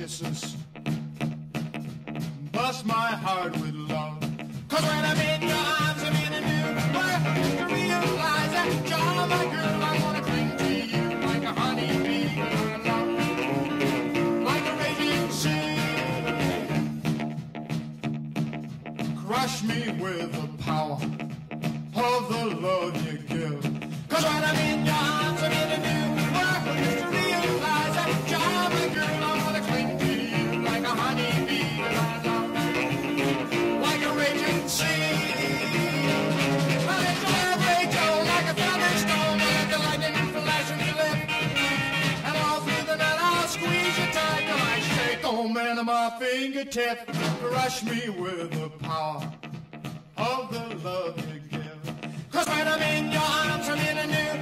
kisses bust my heart with love. 'Cause when I'm in your arms, I'm in a new world. To realize that you're my girl, I wanna cling to you like a honeybee, like a raging sea. Crush me with the power of the love you give. 'Cause when I'm in your arms, I'm in a new world. To realize that you're my girl, I wanna cling to you like a honeybee, like a raging sea. I let your love rage on like a thunderstorm. I let the lightning flash in your lip, and all through the night I'll squeeze you tight till I shake, oh man, on my fingertip. Crush me with the power of the love you give. 'Cause when I'm in your arms, I'm in a new